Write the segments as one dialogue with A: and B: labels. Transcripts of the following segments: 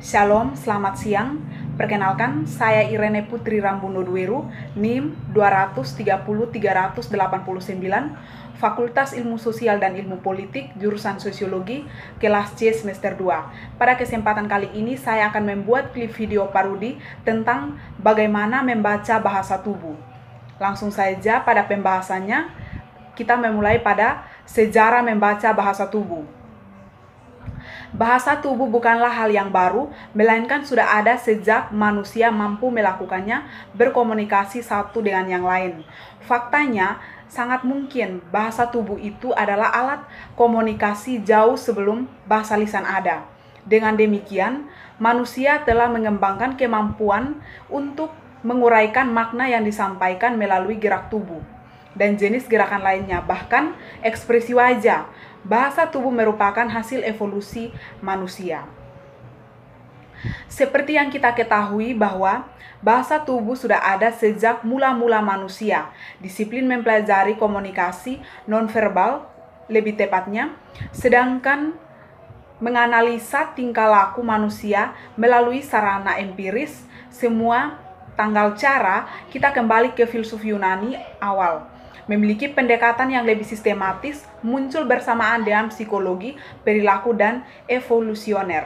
A: Shalom, selamat siang. Perkenalkan, saya Irene Putri Rambuno Duweru, NIM 230-389, Fakultas Ilmu Sosial dan Ilmu Politik, jurusan Sosiologi, kelas C semester 2. Pada kesempatan kali ini, saya akan membuat klip video parodi tentang bagaimana membaca bahasa tubuh. Langsung saja pada pembahasannya, kita memulai pada sejarah membaca bahasa tubuh. Bahasa tubuh bukanlah hal yang baru, melainkan sudah ada sejak manusia mampu melakukannya berkomunikasi satu dengan yang lain. Faktanya, sangat mungkin bahasa tubuh itu adalah alat komunikasi jauh sebelum bahasa lisan ada. Dengan demikian, manusia telah mengembangkan kemampuan untuk menguraikan makna yang disampaikan melalui gerak tubuh dan jenis gerakan lainnya, bahkan ekspresi wajah. Bahasa tubuh merupakan hasil evolusi manusia. Seperti yang kita ketahui bahwa bahasa tubuh sudah ada sejak mula-mula manusia. Disiplin mempelajari komunikasi nonverbal, lebih tepatnya, sedangkan menganalisa tingkah laku manusia melalui sarana empiris, semua tanggal cara, kita kembali ke filsuf Yunani awal. Memiliki pendekatan yang lebih sistematis, muncul bersamaan dengan psikologi, perilaku, dan evolusioner.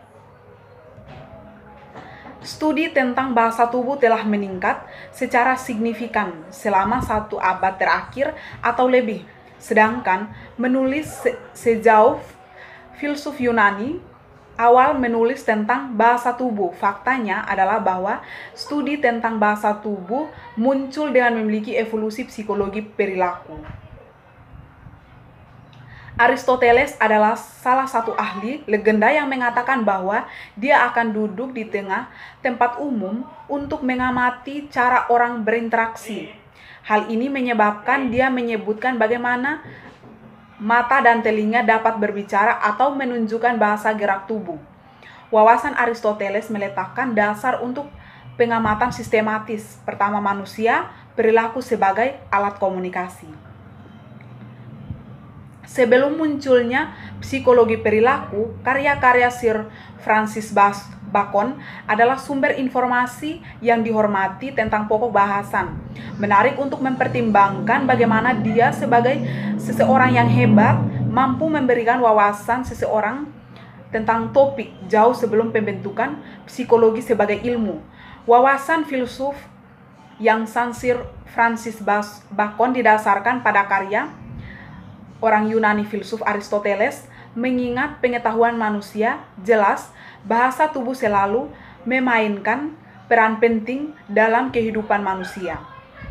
A: Studi tentang bahasa tubuh telah meningkat secara signifikan selama 1 abad terakhir atau lebih. Sedangkan menulis sejauh filsuf Yunani awal menulis tentang bahasa tubuh. Faktanya adalah bahwa studi tentang bahasa tubuh muncul dengan memiliki evolusi psikologi perilaku. Aristoteles adalah salah satu ahli legenda yang mengatakan bahwa dia akan duduk di tengah tempat umum untuk mengamati cara orang berinteraksi. Hal ini menyebabkan dia menyebutkan bagaimana mata dan telinga dapat berbicara atau menunjukkan bahasa gerak tubuh. Wawasan Aristoteles meletakkan dasar untuk pengamatan sistematis. Pertama, manusia, perilaku sebagai alat komunikasi. Sebelum munculnya psikologi perilaku, karya-karya Sir Francis Bacon adalah sumber informasi yang dihormati tentang pokok bahasan. Menarik untuk mempertimbangkan bagaimana dia sebagai seseorang yang hebat mampu memberikan wawasan seseorang tentang topik jauh sebelum pembentukan psikologi sebagai ilmu. Wawasan filsuf yang Sir Francis Bacon didasarkan pada karya orang Yunani filsuf Aristoteles, mengingat pengetahuan manusia, jelas bahasa tubuh selalu memainkan peran penting dalam kehidupan manusia.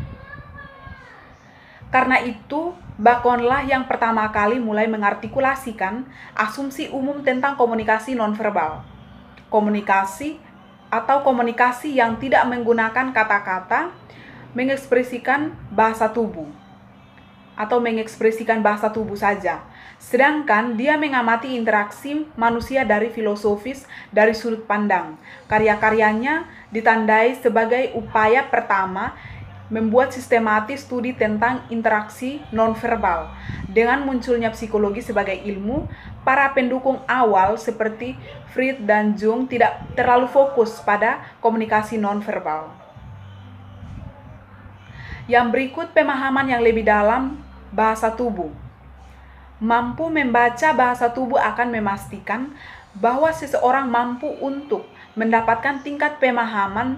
A: Karena itu, Baconlah yang pertama kali mulai mengartikulasikan asumsi umum tentang komunikasi nonverbal. Komunikasi atau komunikasi yang tidak menggunakan kata-kata mengekspresikan bahasa tubuh atau mengekspresikan bahasa tubuh saja. Sedangkan dia mengamati interaksi manusia dari filosofis dari sudut pandang. Karya-karyanya ditandai sebagai upaya pertama membuat sistematis studi tentang interaksi nonverbal. Dengan munculnya psikologi sebagai ilmu, para pendukung awal seperti Freud dan Jung tidak terlalu fokus pada komunikasi nonverbal. Yang berikut pemahaman yang lebih dalam bahasa tubuh. Mampu membaca bahasa tubuh akan memastikan bahwa seseorang mampu untuk mendapatkan tingkat pemahaman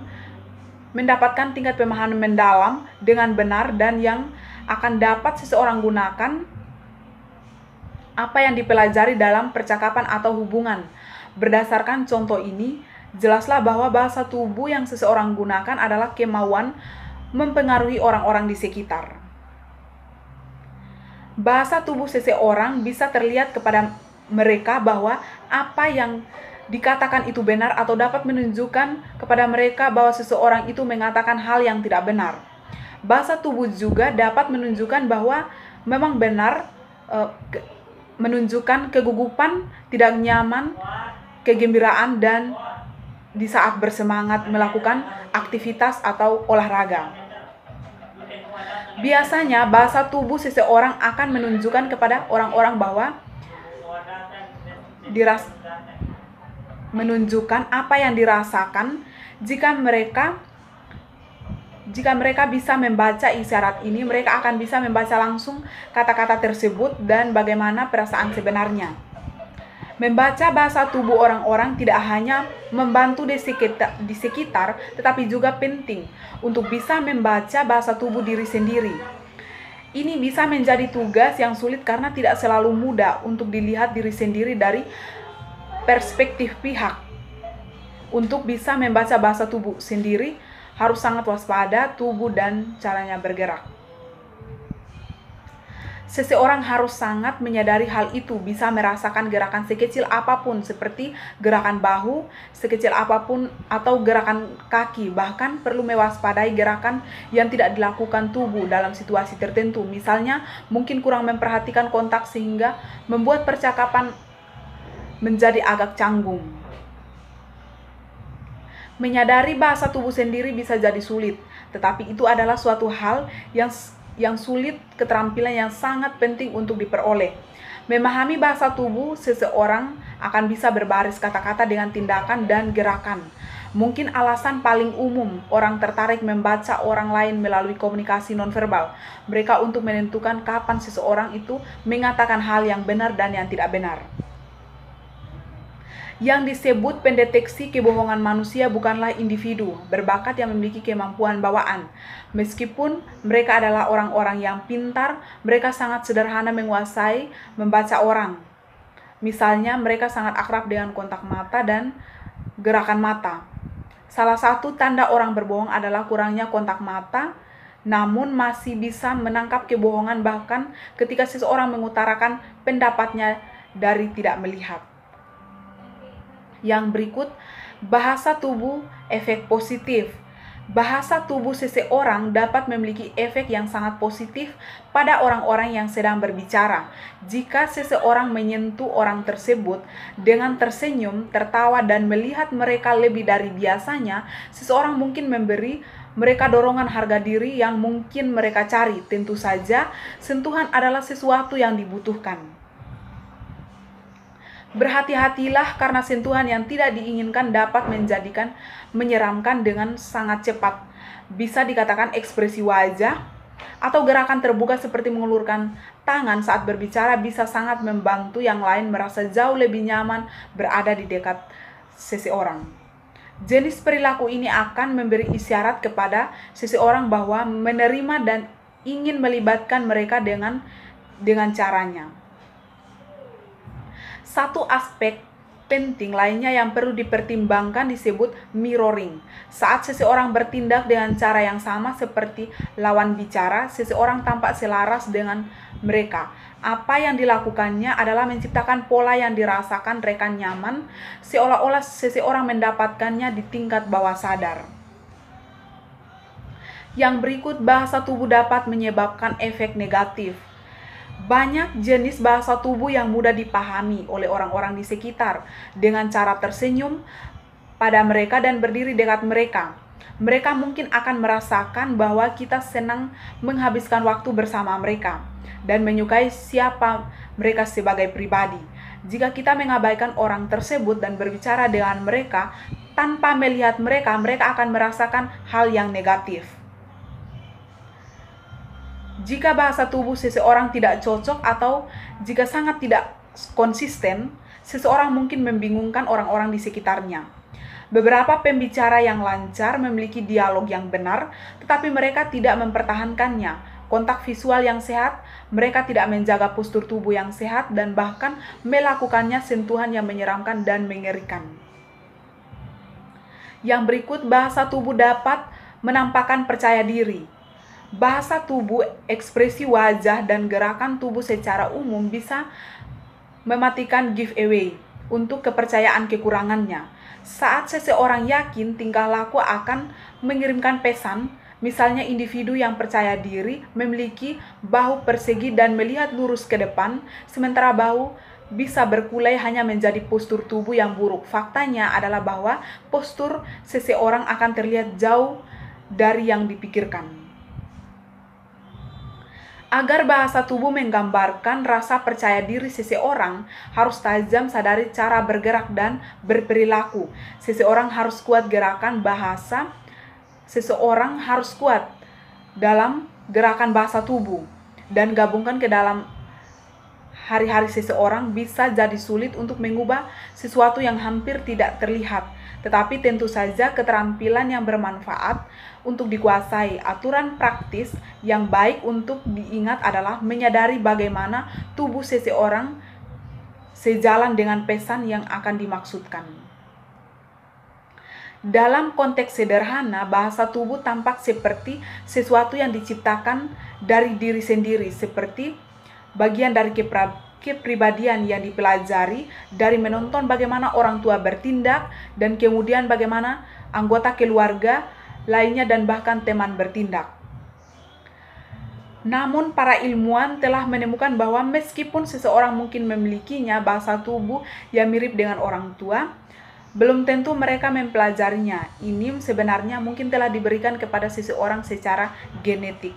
A: mendalam dengan benar dan yang akan dapat seseorang gunakan apa yang dipelajari dalam percakapan atau hubungan. Berdasarkan contoh ini, jelaslah bahwa bahasa tubuh yang seseorang gunakan adalah kemauan mempengaruhi orang-orang di sekitar. Bahasa tubuh seseorang bisa terlihat kepada mereka bahwa apa yang dikatakan itu benar atau dapat menunjukkan kepada mereka bahwa seseorang itu mengatakan hal yang tidak benar. Bahasa tubuh juga dapat menunjukkan bahwa memang benar, menunjukkan kegugupan, tidak nyaman, kegembiraan, dan di saat bersemangat melakukan aktivitas atau olahraga. Biasanya bahasa tubuh seseorang akan menunjukkan kepada orang-orang bahwa menunjukkan apa yang dirasakan. Jika mereka bisa membaca isyarat ini, mereka akan bisa membaca langsung kata-kata tersebut dan bagaimana perasaan sebenarnya. Membaca bahasa tubuh orang-orang tidak hanya membantu di sekitar, tetapi juga penting untuk bisa membaca bahasa tubuh diri sendiri. Ini bisa menjadi tugas yang sulit karena tidak selalu mudah untuk dilihat diri sendiri dari perspektif pihak. Untuk bisa membaca bahasa tubuh sendiri, harus sangat waspada tubuh dan caranya bergerak. Seseorang harus sangat menyadari hal itu, bisa merasakan gerakan sekecil apapun seperti gerakan bahu, sekecil apapun atau gerakan kaki, bahkan perlu mewaspadai gerakan yang tidak dilakukan tubuh dalam situasi tertentu. Misalnya, mungkin kurang memperhatikan kontak sehingga membuat percakapan menjadi agak canggung. Menyadari bahasa tubuh sendiri bisa jadi sulit, tetapi itu adalah suatu hal yang sulit, keterampilan yang sangat penting untuk diperoleh. Memahami bahasa tubuh seseorang akan bisa berbaris kata-kata dengan tindakan dan gerakan. Mungkin alasan paling umum orang tertarik membaca orang lain melalui komunikasi nonverbal mereka untuk menentukan kapan seseorang itu mengatakan hal yang benar dan yang tidak benar. Yang disebut pendeteksi kebohongan manusia bukanlah individu berbakat yang memiliki kemampuan bawaan. Meskipun mereka adalah orang-orang yang pintar, mereka sangat sederhana menguasai membaca orang. Misalnya, mereka sangat akrab dengan kontak mata dan gerakan mata. Salah satu tanda orang berbohong adalah kurangnya kontak mata, namun masih bisa menangkap kebohongan bahkan ketika seseorang mengutarakan pendapatnya dari tidak melihat. Yang berikut, bahasa tubuh efek positif. Bahasa tubuh seseorang dapat memiliki efek yang sangat positif pada orang-orang yang sedang berbicara. Jika seseorang menyentuh orang tersebut dengan tersenyum, tertawa, dan melihat mereka lebih dari biasanya, seseorang mungkin memberi mereka dorongan harga diri yang mungkin mereka cari. Tentu saja, sentuhan adalah sesuatu yang dibutuhkan. Berhati-hatilah karena sentuhan yang tidak diinginkan dapat menyeramkan dengan sangat cepat. Bisa dikatakan ekspresi wajah atau gerakan terbuka seperti mengulurkan tangan saat berbicara bisa sangat membantu yang lain merasa jauh lebih nyaman berada di dekat seseorang. Jenis perilaku ini akan memberi isyarat kepada seseorang bahwa menerima dan ingin melibatkan mereka dengan caranya. Satu aspek penting lainnya yang perlu dipertimbangkan disebut mirroring. Saat seseorang bertindak dengan cara yang sama seperti lawan bicara, seseorang tampak selaras dengan mereka. Apa yang dilakukannya adalah menciptakan pola yang dirasakan rekan nyaman, seolah-olah seseorang mendapatkannya di tingkat bawah sadar. Yang berikut, bahasa tubuh dapat menyebabkan efek negatif. Banyak jenis bahasa tubuh yang mudah dipahami oleh orang-orang di sekitar dengan cara tersenyum pada mereka dan berdiri dekat mereka. Mereka mungkin akan merasakan bahwa kita senang menghabiskan waktu bersama mereka dan menyukai siapa mereka sebagai pribadi. Jika kita mengabaikan orang tersebut dan berbicara dengan mereka tanpa melihat mereka, mereka akan merasakan hal yang negatif. Jika bahasa tubuh seseorang tidak cocok atau jika sangat tidak konsisten, seseorang mungkin membingungkan orang-orang di sekitarnya. Beberapa pembicara yang lancar memiliki dialog yang benar, tetapi mereka tidak mempertahankannya. Kontak visual yang sehat, mereka tidak menjaga postur tubuh yang sehat dan bahkan melakukannya sentuhan yang menyeramkan dan mengerikan. Yang berikut, bahasa tubuh dapat menampakkan percaya diri. Bahasa tubuh, ekspresi wajah, dan gerakan tubuh secara umum bisa mematikan giveaway untuk kepercayaan kekurangannya. Saat seseorang yakin tingkah laku akan mengirimkan pesan, misalnya individu yang percaya diri memiliki bahu persegi dan melihat lurus ke depan, sementara bahu bisa berkulai hanya menjadi postur tubuh yang buruk. Faktanya adalah bahwa postur seseorang akan terlihat jauh dari yang dipikirkan. Agar bahasa tubuh menggambarkan rasa percaya diri seseorang, harus tajam sadari cara bergerak dan berperilaku. Seseorang harus kuat gerakan bahasa, seseorang harus kuat dalam gerakan bahasa tubuh, dan gabungkan ke dalam hari-hari seseorang bisa jadi sulit untuk mengubah sesuatu yang hampir tidak terlihat. Tetapi tentu saja keterampilan yang bermanfaat untuk dikuasai. Aturan praktis yang baik untuk diingat adalah menyadari bagaimana tubuh seseorang sejalan dengan pesan yang akan dimaksudkan. Dalam konteks sederhana, bahasa tubuh tampak seperti sesuatu yang diciptakan dari diri sendiri, seperti bagian dari kepribadian yang dipelajari dari menonton bagaimana orang tua bertindak dan kemudian bagaimana anggota keluarga lainnya dan bahkan teman bertindak. Namun para ilmuwan telah menemukan bahwa meskipun seseorang mungkin memilikinya bahasa tubuh yang mirip dengan orang tua, belum tentu mereka mempelajarinya. Ini sebenarnya mungkin telah diberikan kepada seseorang secara genetik.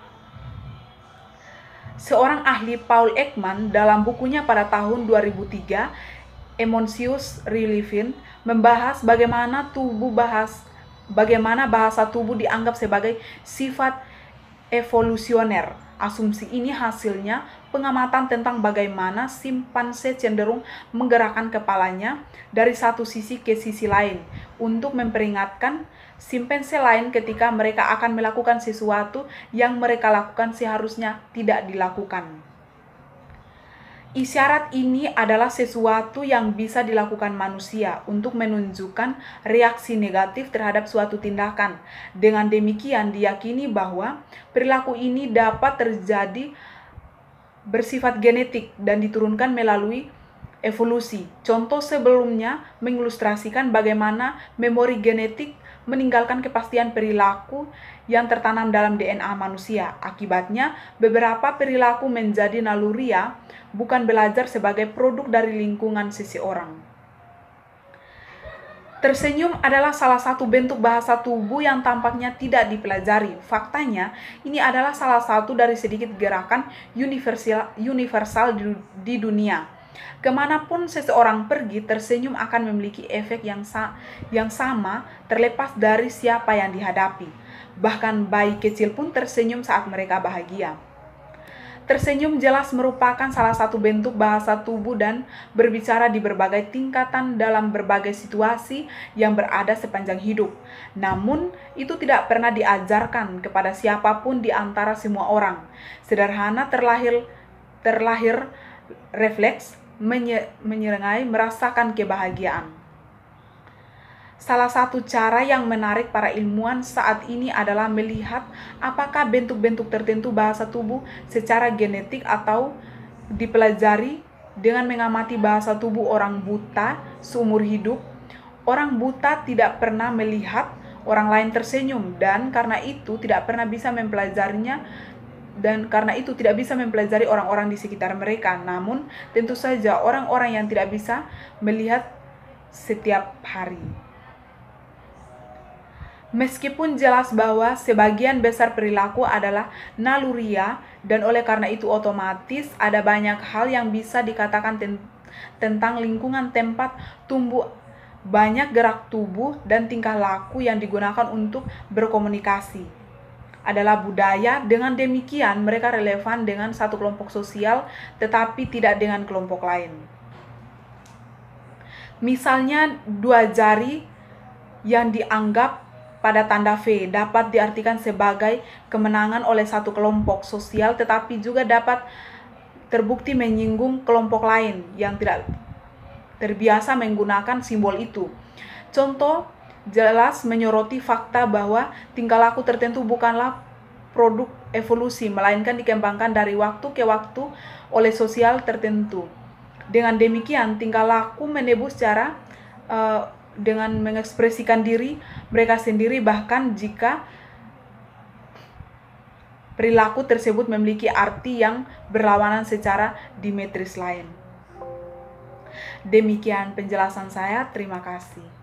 A: Seorang ahli, Paul Ekman, dalam bukunya pada tahun 2003, Emotions Relieving, membahas bagaimana bahasa tubuh dianggap sebagai sifat evolusioner. Asumsi ini hasilnya pengamatan tentang bagaimana simpanse cenderung menggerakkan kepalanya dari satu sisi ke sisi lain untuk memperingatkan simpanse lain ketika mereka akan melakukan sesuatu yang mereka lakukan seharusnya tidak dilakukan. Isyarat ini adalah sesuatu yang bisa dilakukan manusia untuk menunjukkan reaksi negatif terhadap suatu tindakan. Dengan demikian, diyakini bahwa perilaku ini dapat terjadi bersifat genetik dan diturunkan melalui evolusi. Contoh sebelumnya mengilustrasikan bagaimana memori genetik meninggalkan kepastian perilaku yang tertanam dalam DNA manusia. Akibatnya, beberapa perilaku menjadi naluriah, bukan belajar sebagai produk dari lingkungan seseorang. Tersenyum adalah salah satu bentuk bahasa tubuh yang tampaknya tidak dipelajari. Faktanya, ini adalah salah satu dari sedikit gerakan universal di dunia. Kemanapun seseorang pergi, tersenyum akan memiliki efek yang sama terlepas dari siapa yang dihadapi. Bahkan bayi kecil pun tersenyum saat mereka bahagia. Tersenyum jelas merupakan salah satu bentuk bahasa tubuh dan berbicara di berbagai tingkatan dalam berbagai situasi yang berada sepanjang hidup. Namun, itu tidak pernah diajarkan kepada siapapun di antara semua orang. Sederhana terlahir refleks menyerengai merasakan kebahagiaan. Salah satu cara yang menarik para ilmuwan saat ini adalah melihat apakah bentuk-bentuk tertentu bahasa tubuh secara genetik atau dipelajari dengan mengamati bahasa tubuh orang buta seumur hidup. Orang buta tidak pernah melihat orang lain tersenyum dan karena itu tidak bisa mempelajari orang-orang di sekitar mereka. Namun, tentu saja orang-orang yang tidak bisa melihat setiap hari. Meskipun jelas bahwa sebagian besar perilaku adalah naluriah dan oleh karena itu otomatis ada banyak hal yang bisa dikatakan tentang lingkungan tempat tumbuh banyak gerak tubuh dan tingkah laku yang digunakan untuk berkomunikasi adalah budaya. Dengan demikian, mereka relevan dengan satu kelompok sosial tetapi tidak dengan kelompok lain. Misalnya, dua jari yang dianggap pada tanda V dapat diartikan sebagai kemenangan oleh satu kelompok sosial tetapi juga dapat terbukti menyinggung kelompok lain yang tidak terbiasa menggunakan simbol itu. Contoh jelas menyoroti fakta bahwa tingkah laku tertentu bukanlah produk evolusi, melainkan dikembangkan dari waktu ke waktu oleh sosial tertentu. Dengan demikian, tingkah laku menebus cara dengan mengekspresikan diri mereka sendiri, bahkan jika perilaku tersebut memiliki arti yang berlawanan secara dimetris lain. Demikian penjelasan saya, terima kasih.